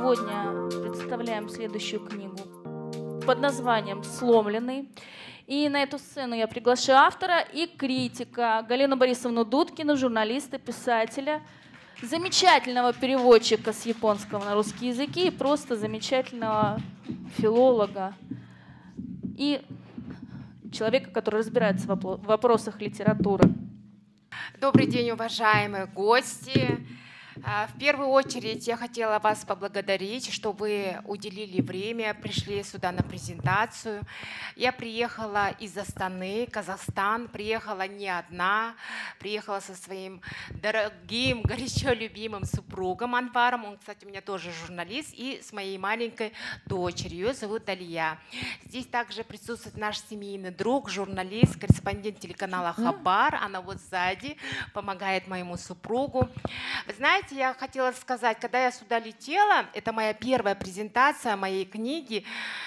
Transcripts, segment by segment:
сегодня представляем следующую книгу под названием «Сломленный». И на эту сцену я приглашаю автора и критика Галину Борисовну Дудкину, журналиста, писателя, замечательного переводчика с японского на русский языки и просто замечательного филолога и человека, который разбирается в вопросах литературы. Добрый день, уважаемые гости. В первую очередь я хотела вас поблагодарить, что вы уделили время, пришли сюда на презентацию. Я приехала из Астаны, Казахстан, приехала не одна, приехала со своим дорогим, горячо любимым супругом Анваром. Он, кстати, у меня тоже журналист, и с моей маленькой дочерью, ее зовут Алия. Здесь также присутствует наш семейный друг, журналист, корреспондент телеканала Хабар. Она вот сзади помогает моему супругу. Вы знаете, я хотела сказать, когда я сюда летела, это моя первая презентация моей книги,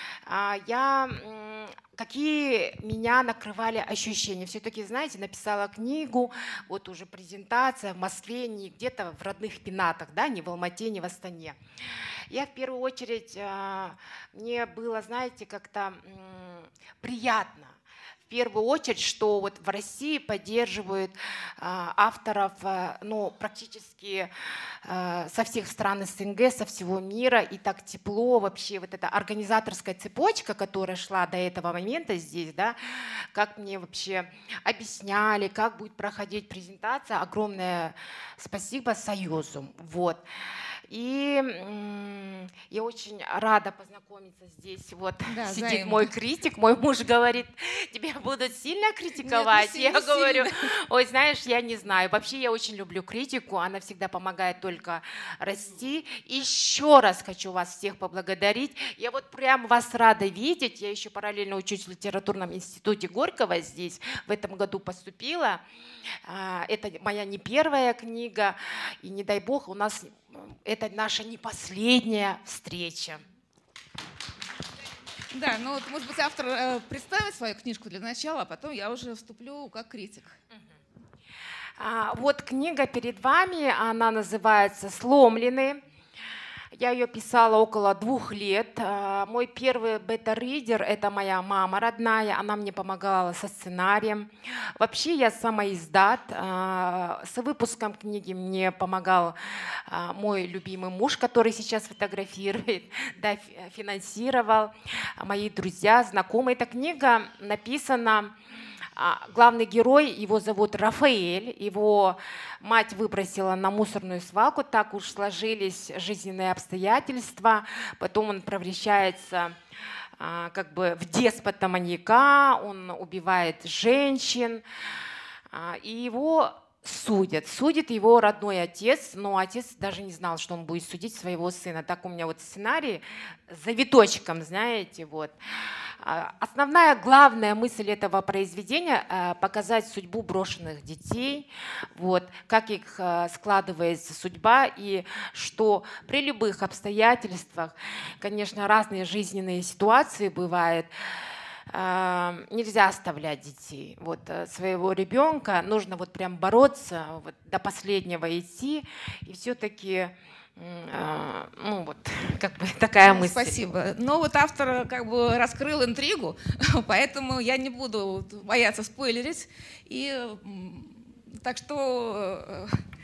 какие меня накрывали ощущения. Все-таки, знаете, написала книгу, вот уже презентация в Москве, не где-то в родных Пенатах, да, не в Алмате, не в Астане. Я в первую очередь, мне было, знаете, как-то приятно. В первую очередь, что вот в России поддерживают авторов, ну, практически со всех стран СНГ, со всего мира, и так тепло вообще, вот эта организаторская цепочка, которая шла до этого момента здесь, да, как мне вообще объясняли, как будет проходить презентация, огромное спасибо Союзу, вот. И я очень рада познакомиться здесь. Вот да, сидит взаимно. Мой критик, мой муж говорит, тебя будут сильно критиковать. Нет, я говорю, ой, знаешь, я не знаю. Вообще я очень люблю критику, она всегда помогает только расти. Еще раз хочу вас всех поблагодарить. Я вот прям вас рада видеть. Я еще параллельно учусь в литературном институте Горького здесь. В этом году поступила. Это моя не первая книга. И не дай бог, у нас это наша не последняя встреча. Да, ну вот, может быть, автор представит свою книжку для начала, а потом я уже вступлю как критик. Вот книга перед вами, она называется «Сломленный». Я ее писала около 2 лет. Мой первый бета-ридер — это моя мама родная. Она мне помогала со сценарием. Вообще я самоиздат. С выпуском книги мне помогал мой любимый муж, который сейчас фотографирует, да, финансировал. Мои друзья, знакомые. Эта книга написана... Главный герой, его зовут Рафаэль, его мать выбросила на мусорную свалку, так уж сложились жизненные обстоятельства, потом он превращается как бы в деспота-маньяка, он убивает женщин, и его судят. Судит его родной отец, но отец даже не знал, что он будет судить своего сына. Так у меня вот сценарий с завиточком, знаете, вот. Основная, главная мысль этого произведения — показать судьбу брошенных детей, вот, как их складывается судьба, и что при любых обстоятельствах, конечно, разные жизненные ситуации бывают, нельзя оставлять детей. Вот, своего ребенка нужно вот прям бороться, вот, до последнего идти, и все-таки... Ну вот, как бы такая мысль. Спасибо. Но вот автор как бы раскрыл интригу, поэтому я не буду бояться спойлерить. И так что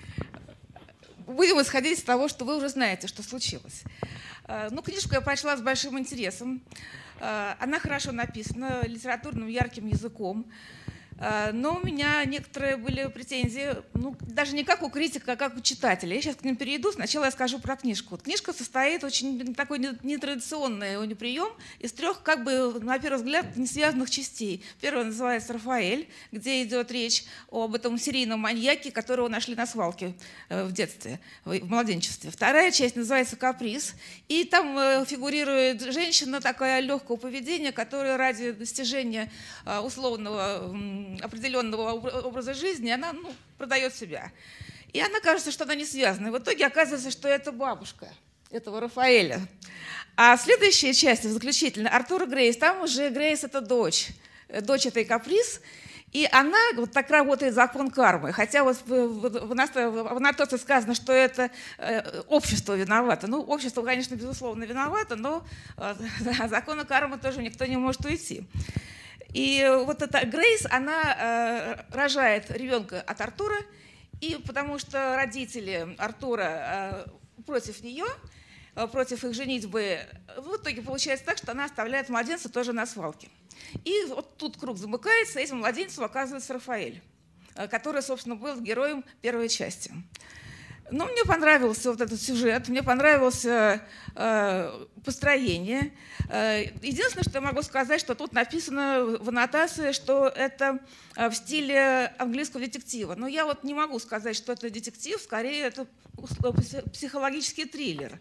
будем исходить из того, что вы уже знаете, что случилось. Ну, книжку я прочла с большим интересом. Она хорошо написана, литературным ярким языком. Но у меня некоторые были претензии, ну, даже не как у критика, а как у читателя. Я сейчас к ним перейду. Сначала я скажу про книжку. Книжка состоит очень такой нетрадиционный у нее прием из 3, как бы, на первый взгляд, не связанных частей. Первая называется «Рафаэль», где идет речь об этом серийном маньяке, которого нашли на свалке в детстве, в младенчестве. Вторая часть называется «Каприз», и там фигурирует женщина такая легкого поведения, которая ради достижения условного определенного образа жизни, она продает себя. И она кажется, что она не связана. И в итоге оказывается, что это бабушка этого Рафаэля. А следующая часть, заключительная, Артур Грейс, там уже Грейс — это дочь этой Каприз. И она, вот так работает закон кармы. Хотя вот в аннотации сказано, что это общество виновато. Ну, общество, конечно, безусловно, виновато, но от закона кармы тоже никто не может уйти. И вот эта Грейс, она рожает ребенка от Артура, и потому что родители Артура против нее, против их женитьбы, в итоге получается так, что она оставляет младенца тоже на свалке. И вот тут круг замыкается, этим младенцем оказывается Рафаэль, который, собственно, был героем первой части. Но мне понравился вот этот сюжет, мне понравилось построение. Единственное, что я могу сказать, что тут написано в аннотации, что это в стиле английского детектива. Но я вот не могу сказать, что это детектив, скорее это психологический триллер.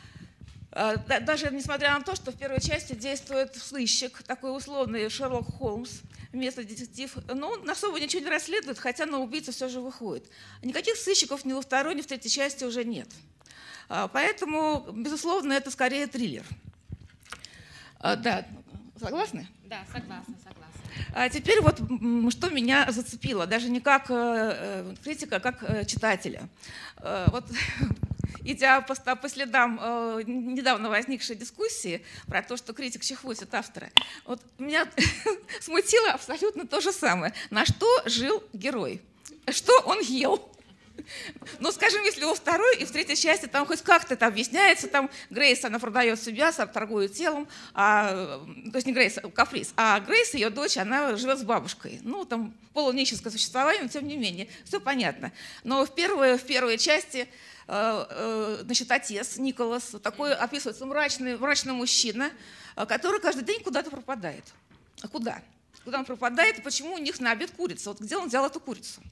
Даже несмотря на то, что в первой части действует сыщик, такой условный Шерлок Холмс, вместо детектив, но он особо ничего не расследует, хотя на убийцу все же выходит. Никаких сыщиков ни во второй, ни в третьей части уже нет. Поэтому, безусловно, это скорее триллер. Да, согласны? Да, согласна. А теперь вот что меня зацепило, даже не как критика, а как читателя. Вот, идя по следам недавно возникшей дискуссии про то, что критик чехвостит автора, вот меня смутило абсолютно то же самое. На что жил герой? Что он ел? Ну, скажем, если во второй и в третьей части там хоть как-то это объясняется, там Грейс, она продает себя, торгует телом, то есть не Грейс, Каприз, а Грейс, ее дочь, она живет с бабушкой. Ну, там полунищенское существование, но тем не менее, все понятно. Но в первой части, значит, отец Николас, такой описывается мрачный мужчина, который каждый день куда-то пропадает. А куда? Куда он пропадает и почему у них на обед курица? Вот где он взял эту курицу?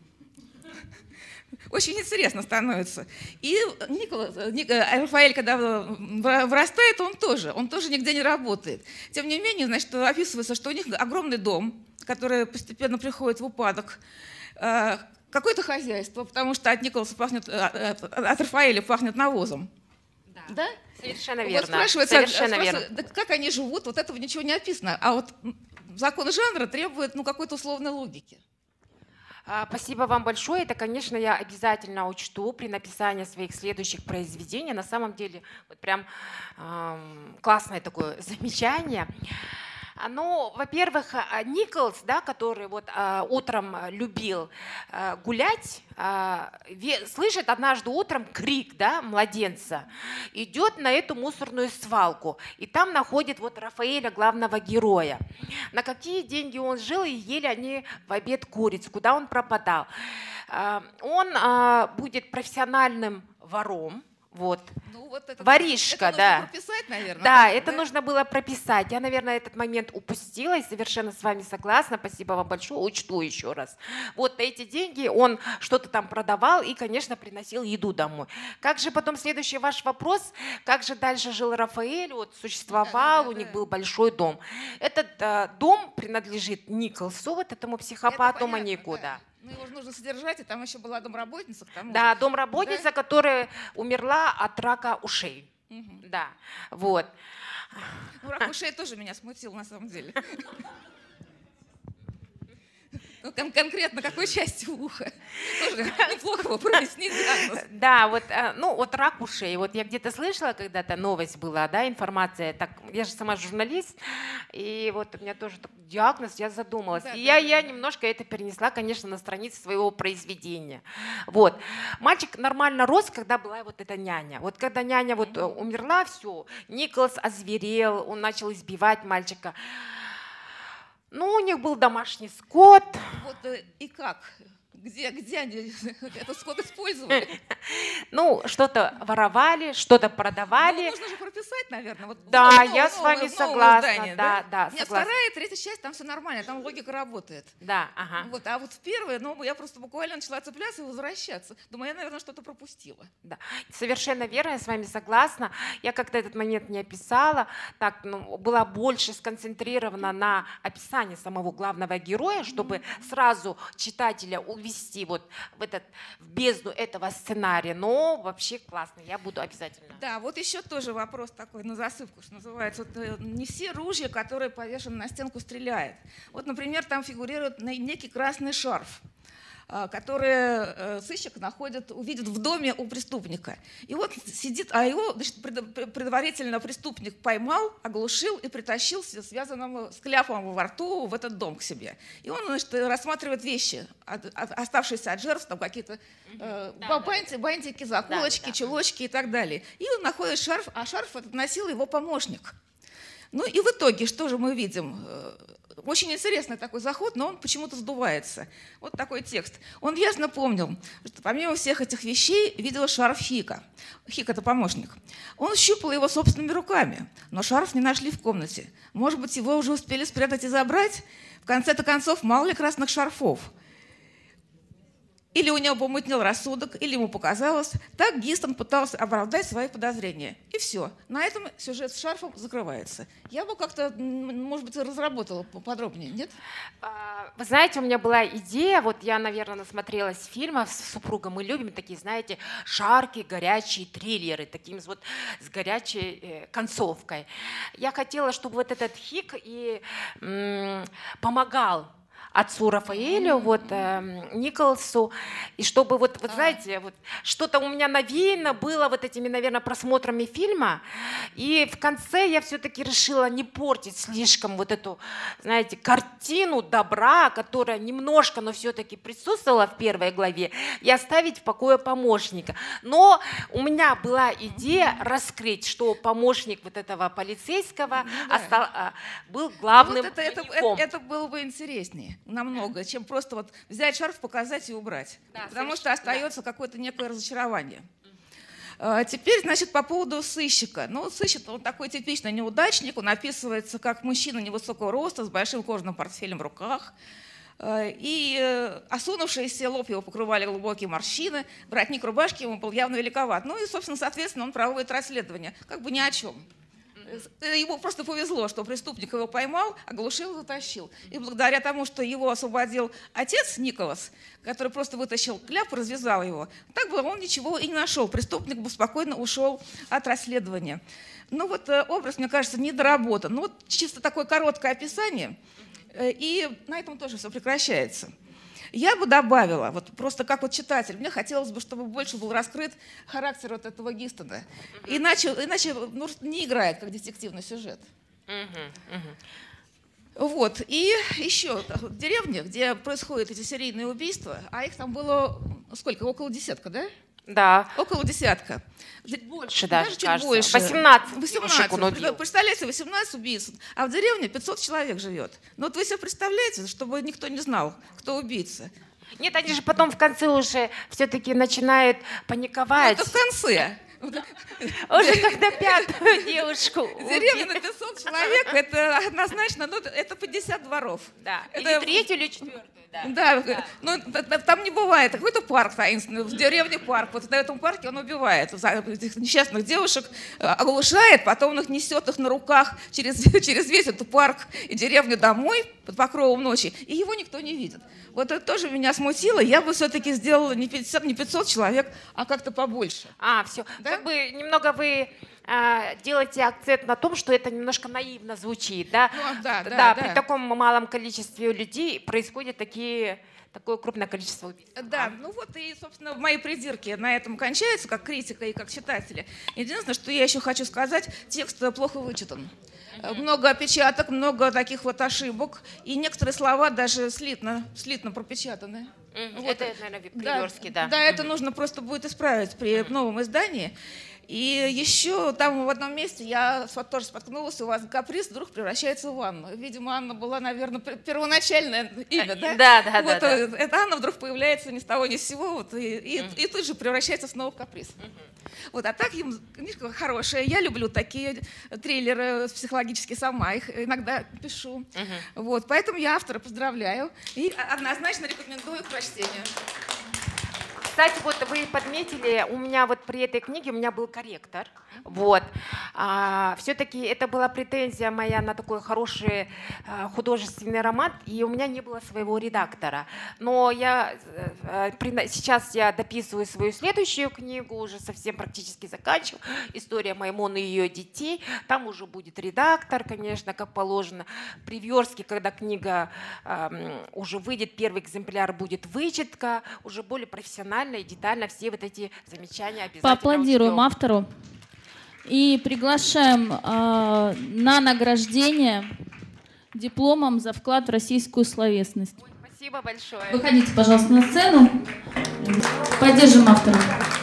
Очень интересно становится. И Рафаэль, когда вырастает, он тоже нигде не работает. Тем не менее, значит, описывается, что у них огромный дом, который постепенно приходит в упадок, какое-то хозяйство, потому что от Николаса пахнет, от Рафаэля пахнет навозом. Да? Совершенно верно. Вот спрашивается, да как они живут, вот этого ничего не описано. А вот закон жанра требует какой-то условной логики. Спасибо вам большое. Это, конечно, я обязательно учту при написании своих следующих произведений. На самом деле, вот прям классное такое замечание. Ну, во-первых, Николс, да, который вот утром любил гулять, слышит однажды утром крик, да, младенца, идет на эту мусорную свалку, и там находит вот Рафаэля, главного героя. На какие деньги он жил, и ели они в обед курицу, куда он пропадал. Он будет профессиональным вором. Вот. Ну, вот это, воришка, это да. Нужно прописать, наверное. Да, это нужно было прописать. Я, наверное, этот момент упустила и совершенно с вами согласна. Спасибо вам большое, учту еще раз. Вот на эти деньги он что-то там продавал и, конечно, приносил еду домой. Как же потом следующий ваш вопрос, как же дальше жил Рафаэль, вот существовал, у них был большой дом. Этот дом принадлежит Николсу, вот этому психопату, маньяку, да. Ну, его же нужно содержать, и там еще была домработница. Да, домработница, да? Которая умерла от рака ушей. Угу. Да, вот. Ну, рак ушей тоже меня смутил, на самом деле. Ну, конкретно какой части уха? Тоже неплохо его прояснить диагноз. Да, вот рак ушей. Вот я где-то слышала когда-то, новость была, да, информация. Так, я же сама журналист, и вот у меня тоже такой диагноз, я задумалась. Да, и я немножко это перенесла, конечно, на странице своего произведения. Вот. Мальчик нормально рос, когда была вот эта няня. Вот когда няня вот умерла, все, Николас озверел, он начал избивать мальчика. Ну, у них был домашний скот. Вот и как? Где они этот скот использовали? Ну, что-то воровали, что-то продавали. Ну, нужно же прописать, наверное. Вот да, я с вами согласна. Здание, да, Нет, согласна. Вторая и третья часть, там все нормально, там логика работает. Да, ага. Вот, а вот в первой, я просто буквально начала цепляться и возвращаться. Думаю, я, наверное, что-то пропустила. Да, совершенно верно, я с вами согласна. Я как-то этот момент не описала, так, была больше сконцентрирована на описании самого главного героя, чтобы сразу читателя увидеть ввести вот в бездну этого сценария. Но вообще классно, я буду обязательно. Да, вот еще тоже вопрос такой на засыпку, что называется. Вот, не все ружья, которые повешены на стенку, стреляют. Вот, например, там фигурирует некий красный шарф, который сыщик увидит в доме у преступника. И вот сидит, а его, значит, предварительно преступник поймал, оглушил и притащил связанным с кляпом во рту в этот дом к себе. И он, значит, рассматривает вещи, оставшиеся от жертв, там какие-то бантики, заколочки, чулочки и так далее. И он находит шарф, а шарф этот носил его помощник. Ну и в итоге, что же мы видим? Очень интересный такой заход, но он почему-то сдувается. Вот такой текст. Он ясно помнил, что помимо всех этих вещей видел шарф Хика. Хик — это помощник. Он щупал его собственными руками, но шарф не нашли в комнате. Может быть, его уже успели спрятать и забрать? В конце-то концов, мало ли красных шарфов. Или у него помутнел рассудок, или ему показалось. Так Гистон пытался оправдать свои подозрения. И все. На этом сюжет с шарфом закрывается. Я бы как-то, может быть, разработала поподробнее, нет? Вы знаете, у меня была идея, вот я, наверное, насмотрелась фильмов с супругом, мы любим такие, знаете, жаркие, горячие триллеры, таким вот с горячей концовкой. Я хотела, чтобы вот этот Хик и помогал отцу Рафаэлю, Николсу, и чтобы знаете, что-то у меня навеяно было вот этими, наверное, просмотрами фильма, и в конце я все-таки решила не портить слишком вот эту, знаете, картину добра, которая немножко, но все-таки присутствовала в первой главе, и оставить в покое помощника. Но у меня была идея раскрыть, что помощник вот этого полицейского был главным маньяком. Это было бы интереснее намного, чем просто вот взять шарф, показать и убрать. Да, потому что остается какое-то некое разочарование. Теперь, значит, по поводу сыщика. Ну, сыщик, он такой типичный неудачник, он описывается как мужчина невысокого роста, с большим кожаным портфелем в руках. И осунувшийся лоб его покрывали глубокие морщины, воротник рубашки ему был явно великоват. Ну и, собственно, соответственно, он проводит расследование, как бы ни о чем. Ему просто повезло, что преступник его поймал, оглушил и затащил. И благодаря тому, что его освободил отец Николас, который просто вытащил кляп и развязал его, так бы он ничего и не нашел. Преступник бы спокойно ушел от расследования. Ну вот образ, мне кажется, недоработан. Ну вот чисто такое короткое описание, и на этом тоже все прекращается. Я бы добавила, вот просто как вот читатель, мне хотелось бы, чтобы больше был раскрыт характер вот этого Гистона. Иначе не играет как детективный сюжет. Вот. И еще в деревне, где происходят эти серийные убийства, а их там было сколько? Около десятка, да? Да. Около десятка. Больше даже, чуть кажется. больше. 18. Представляете, 18 убийц, а в деревне 500 человек живет. Ну вот вы себе представляете, чтобы никто не знал, кто убийца? Нет, они же потом в конце уже все-таки начинают паниковать. Ну, это в конце. Уже когда пятую девушку убили. Деревня на 500 человек, это однозначно, ну, это 50 дворов. Да. Это... Или третью, или четвертую. Да, ну там не бывает. Какой-то парк таинственный, в деревне парк. Вот на этом парке он убивает этих несчастных девушек, оглушает, потом он их несет их на руках через весь этот парк и деревню домой под покровом ночи, и его никто не видит. Вот это тоже меня смутило. Я бы все-таки сделала не 500 человек, а как-то побольше. Все. Да? Как бы немного вы делаете акцент на том, что это немножко наивно звучит, да? Ну, да. При таком малом количестве людей происходит такое крупное количество убийств. Да, ну вот и, собственно, мои придирки на этом кончаются, как критика и как читателя. Единственное, что я еще хочу сказать, текст плохо вычитан. Много опечаток, много таких вот ошибок, и некоторые слова даже слитно пропечатаны. Вот. Это, наверное, Приверский, да. Да, это нужно просто будет исправить при новом издании. И еще там в одном месте я тоже споткнулась, у вас каприз вдруг превращается в Анну. Видимо, Анна была, наверное, первоначальное имя, да? Да. Вот эта Анна вдруг появляется ни с того ни с сего, вот, и тут же превращается снова в каприз. Вот, а так книжка хорошая. Я люблю такие триллеры психологически сама, их иногда пишу. Вот, поэтому я автора поздравляю и однозначно рекомендую к прочтению. Кстати, вот вы подметили, у меня вот при этой книге у меня был корректор. Вот. Все-таки это была претензия моя на такой хороший художественный роман, и у меня не было своего редактора. Но сейчас я дописываю свою следующую книгу, уже совсем практически заканчиваю. «История Маймоны и ее детей». Там уже будет редактор, конечно, как положено. При верстке, когда книга уже выйдет, первый экземпляр, будет вычетка, уже более профессионально и детально все вот эти замечания обязательно Поаплодируем учтем. автору. И приглашаем на награждение дипломом за вклад в российскую словесность. Спасибо большое. Выходите, пожалуйста, на сцену. Поддержим автора.